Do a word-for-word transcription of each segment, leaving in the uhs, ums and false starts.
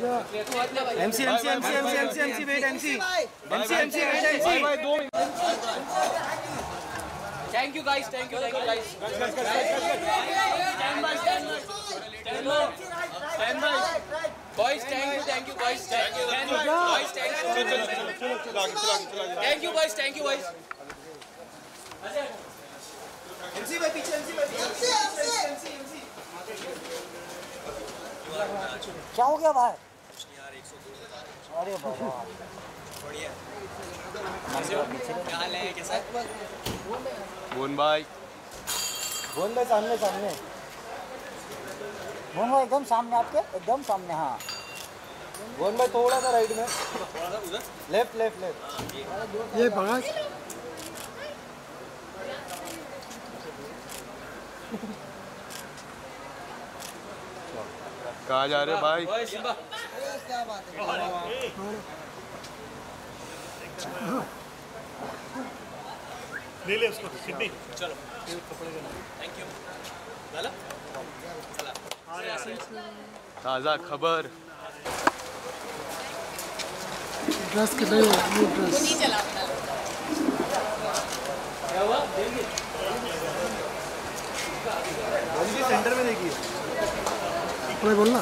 MC MC MC MC MC MC wait MC MC MC wait MC thank you guys thank you thank you guys stand by stand by stand by stand by boys thank you thank you guys thank you guys thank you thank you guys thank you guys MC भाई पीछे MC भाई पीछे MC MC क्या हो गया भाई? अरे बाबा बढ़िया क्या हाल है कैसा बोन भाई बोन भाई सामने सामने बोन भाई एकदम सामने आपके एकदम सामने। हाँ बोन भाई थोड़ा सा राइट में लेफ्ट लेफ्ट लेफ्ट ये भगा कहाँ जा रहे भाई? ले ले उसको सिडनी चलो थैंक यू ताज़ा खबर ड्रेस के नहीं हो ये ड्रेस नहीं चला क्या हुआ जल्दी सेंटर में देखिए मैं बोलना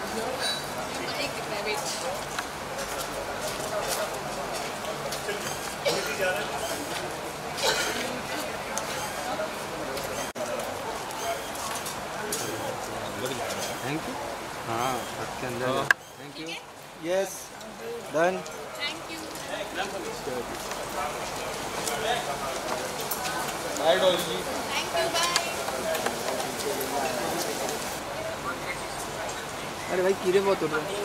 थैंक यू। हाँ सबके अंदर thank you yes done thank you bye Dolly जी। थैंक यू बाय अरे भाई कीड़े बहुत उड़ रहे हैं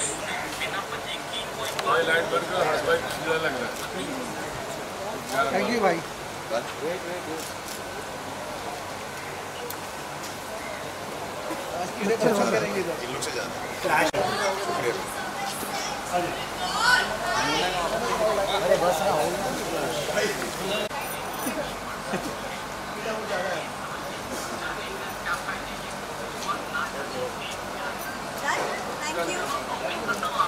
लाइट बंद कर हाथ भाई सीधा लग रहा है। थैंक यू भाई कीड़े पसंद करेंगे इधर इन लोग से ज्यादा अरे बस ना हो थैंक यू